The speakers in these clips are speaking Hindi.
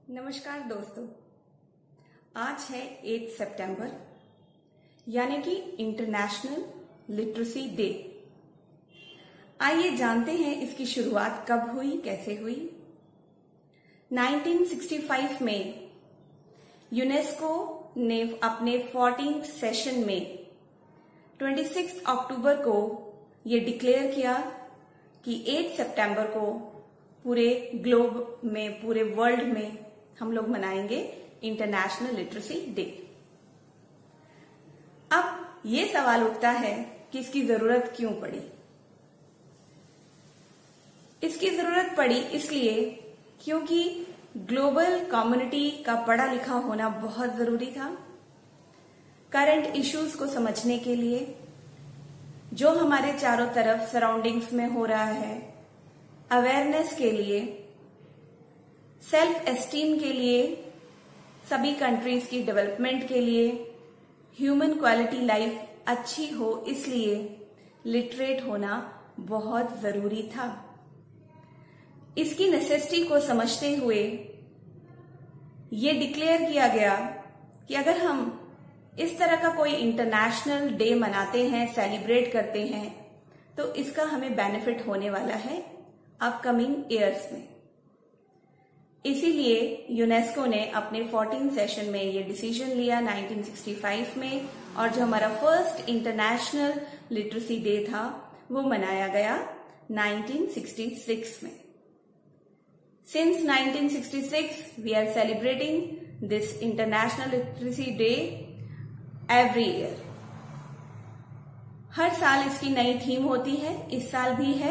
नमस्कार दोस्तों, आज है 8 सितंबर यानी कि इंटरनेशनल लिटरेसी डे। आइए जानते हैं इसकी शुरुआत कब हुई, कैसे हुई। 1965 में यूनेस्को ने अपने 14th सेशन में 26 अक्टूबर को ये डिक्लेयर किया कि 8 सितंबर को पूरे ग्लोब में, पूरे वर्ल्ड में हम लोग मनाएंगे इंटरनेशनल लिटरेसी डे। अब ये सवाल उठता है कि इसकी जरूरत क्यों पड़ी। इसकी जरूरत पड़ी इसलिए क्योंकि ग्लोबल कम्युनिटी का पढ़ा लिखा होना बहुत जरूरी था। करंट इश्यूज को समझने के लिए, जो हमारे चारों तरफ सराउंडिंग्स में हो रहा है, अवेयरनेस के लिए, सेल्फ एस्टीम के लिए, सभी कंट्रीज की डेवलपमेंट के लिए, ह्यूमन क्वालिटी लाइफ अच्छी हो, इसलिए लिटरेट होना बहुत जरूरी था। इसकी नेसेसिटी को समझते हुए ये डिक्लेयर किया गया कि अगर हम इस तरह का कोई इंटरनेशनल डे मनाते हैं, सेलिब्रेट करते हैं, तो इसका हमें बेनिफिट होने वाला है अपकमिंग ईयर्स में। इसीलिए यूनेस्को ने अपने 14th सेशन में ये डिसीजन लिया 1965 में, और जो हमारा फर्स्ट इंटरनेशनल लिटरेसी डे था वो मनाया गया 1966 में। Since 1966 we are celebrating this international literacy day every year. हर साल इसकी नई थीम होती है, इस साल भी है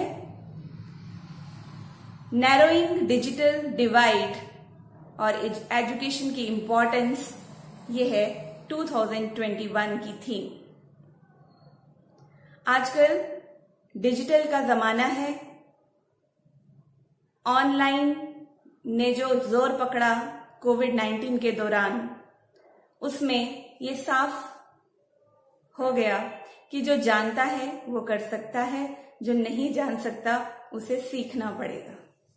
नैरोइंग डिजिटल डिवाइड और एजुकेशन की इम्पोर्टेंस। ये है 2021 की थीम। आजकल डिजिटल का जमाना है। ऑनलाइन ने जो जोर पकड़ा कोविड-19 के दौरान, उसमें ये साफ हो गया कि जो जानता है वो कर सकता है, जो नहीं जान सकता उसे सीखना पड़ेगा।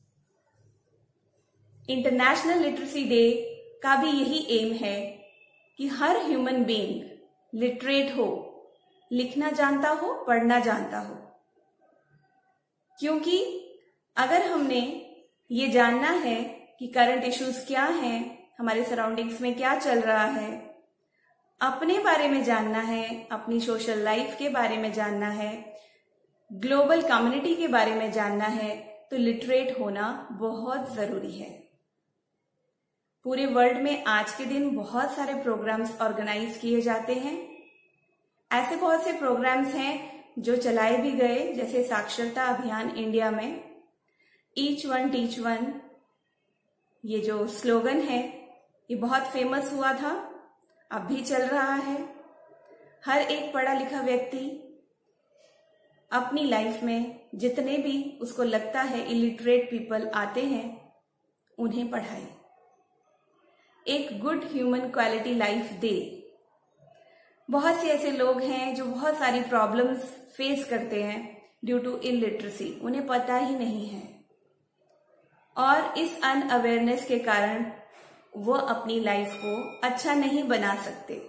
इंटरनेशनल लिटरेसी डे का भी यही एम है कि हर ह्यूमन बीइंग लिटरेट हो, लिखना जानता हो, पढ़ना जानता हो। क्योंकि अगर हमने ये जानना है कि करंट इश्यूज क्या हैं, हमारे सराउंडिंग्स में क्या चल रहा है, अपने बारे में जानना है, अपनी सोशल लाइफ के बारे में जानना है, ग्लोबल कम्युनिटी के बारे में जानना है, तो लिटरेट होना बहुत जरूरी है। पूरे वर्ल्ड में आज के दिन बहुत सारे प्रोग्राम्स ऑर्गेनाइज किए जाते हैं। ऐसे बहुत से प्रोग्राम्स हैं जो चलाए भी गए, जैसे साक्षरता अभियान इंडिया में ईच वन टीच वन, ये जो स्लोगन है ये बहुत फेमस हुआ था, अब भी चल रहा है। हर एक पढ़ा लिखा व्यक्ति अपनी लाइफ में जितने भी उसको लगता है इलिटरेट पीपल आते हैं, उन्हें पढ़ाए, एक गुड ह्यूमन क्वालिटी लाइफ दे। बहुत से ऐसे लोग हैं जो बहुत सारी प्रॉब्लम्स फेस करते हैं ड्यू टू इलिटरेसी, उन्हें पता ही नहीं है, और इस अनअवेयरनेस के कारण वो अपनी लाइफ को अच्छा नहीं बना सकते।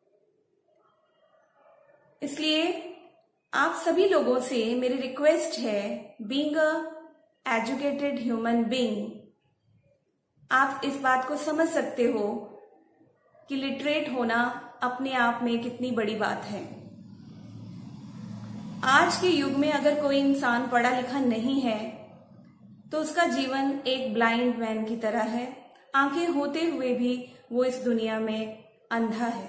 इसलिए आप सभी लोगों से मेरी रिक्वेस्ट है, being a educated human being, आप इस बात को समझ सकते हो कि लिटरेट होना अपने आप में कितनी बड़ी बात है। आज के युग में अगर कोई इंसान पढ़ा लिखा नहीं है तो उसका जीवन एक ब्लाइंड मैन की तरह है। आंखें होते हुए भी वो इस दुनिया में अंधा है।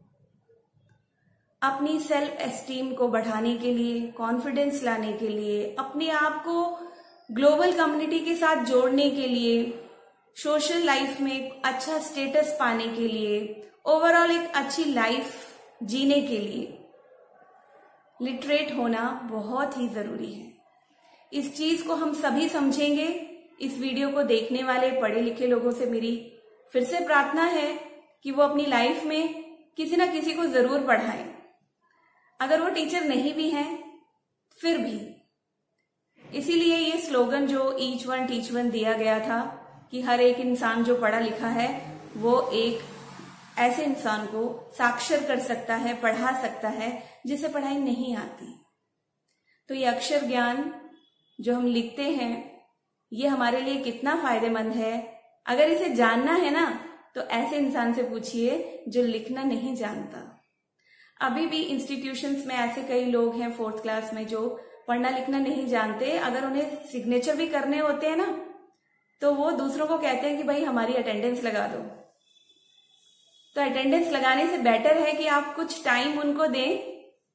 अपनी सेल्फ एस्टीम को बढ़ाने के लिए, कॉन्फिडेंस लाने के लिए, अपने आप को ग्लोबल कम्युनिटी के साथ जोड़ने के लिए, सोशल लाइफ में एक अच्छा स्टेटस पाने के लिए, ओवरऑल एक अच्छी लाइफ जीने के लिए लिटरेट होना बहुत ही जरूरी है। इस चीज को हम सभी समझेंगे। इस वीडियो को देखने वाले पढ़े लिखे लोगों से मेरी फिर से प्रार्थना है कि वो अपनी लाइफ में किसी ना किसी को जरूर पढ़ाएं। अगर वो टीचर नहीं भी हैं फिर भी। इसीलिए ये स्लोगन जो ईच वन टीच वन दिया गया था, कि हर एक इंसान जो पढ़ा लिखा है वो एक ऐसे इंसान को साक्षर कर सकता है, पढ़ा सकता है जिसे पढ़ाई नहीं आती। तो ये अक्षर ज्ञान जो हम लिखते हैं ये हमारे लिए कितना फायदेमंद है। अगर इसे जानना है ना तो ऐसे इंसान से पूछिए जो लिखना नहीं जानता। अभी भी इंस्टीट्यूशंस में ऐसे कई लोग हैं 4th क्लास में जो पढ़ना लिखना नहीं जानते। अगर उन्हें सिग्नेचर भी करने होते हैं ना तो वो दूसरों को कहते हैं कि भाई हमारी अटेंडेंस लगा दो। तो अटेंडेंस लगाने से बेटर है कि आप कुछ टाइम उनको दें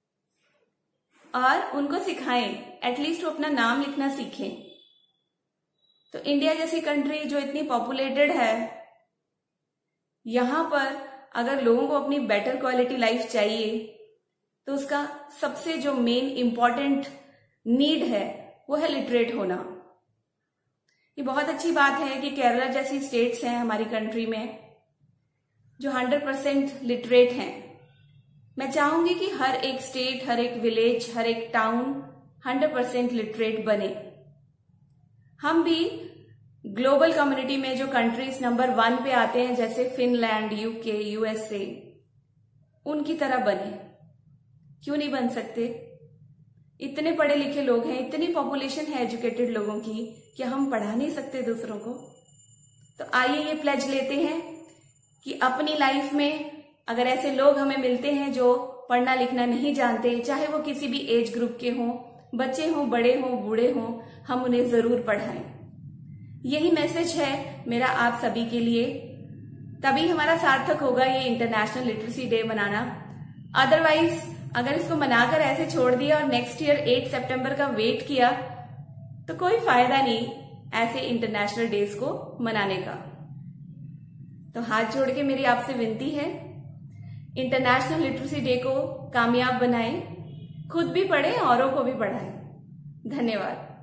और उनको सिखाएं, एटलीस्ट वो अपना नाम लिखना सीखें। तो इंडिया जैसी कंट्री जो इतनी पॉपुलेटेड है, यहां पर अगर लोगों को अपनी बेटर क्वालिटी लाइफ चाहिए तो उसका सबसे जो मेन इंपॉर्टेंट नीड है वो है लिटरेट होना। ये बहुत अच्छी बात है कि केरला जैसी स्टेट्स हैं हमारी कंट्री में जो 100% लिटरेट हैं। मैं चाहूंगी कि हर एक स्टेट, हर एक विलेज, हर एक टाउन 100% लिटरेट बने। हम भी ग्लोबल कम्युनिटी में जो कंट्रीज नंबर 1 पे आते हैं जैसे फिनलैंड, यूके, यूएसए, उनकी तरह बने। क्यों नहीं बन सकते? इतने पढ़े लिखे लोग हैं, इतनी पॉपुलेशन है एजुकेटेड लोगों की, क्या हम पढ़ा नहीं सकते दूसरों को? तो आइए ये प्लेज लेते हैं कि अपनी लाइफ में अगर ऐसे लोग हमें मिलते हैं जो पढ़ना लिखना नहीं जानते, चाहे वो किसी भी एज ग्रुप के हों, बच्चे हों, बड़े हों, बूढ़े हों, हम उन्हें जरूर पढ़ाएं। यही मैसेज है मेरा आप सभी के लिए। तभी हमारा सार्थक होगा ये इंटरनेशनल लिटरेसी डे मनाना। अदरवाइज अगर इसको मनाकर ऐसे छोड़ दिया और नेक्स्ट ईयर 8 सितंबर का वेट किया तो कोई फायदा नहीं ऐसे इंटरनेशनल डेज को मनाने का। तो हाथ जोड़ के मेरी आपसे विनती है, इंटरनेशनल लिटरेसी डे को कामयाब बनाएं, खुद भी पढ़ें, औरों को भी पढ़ाएं। धन्यवाद।